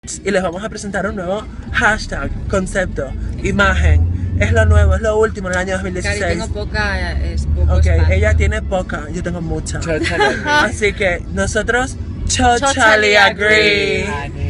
y les vamos a presentar un nuevo hashtag, concepto, imagen. Es lo nuevo, es lo último en el año 2016. Cari, tengo poca, es poco Ok, espacio. ella tiene poca, yo tengo mucha. Chochally agree. Así que nosotros, chochally agree.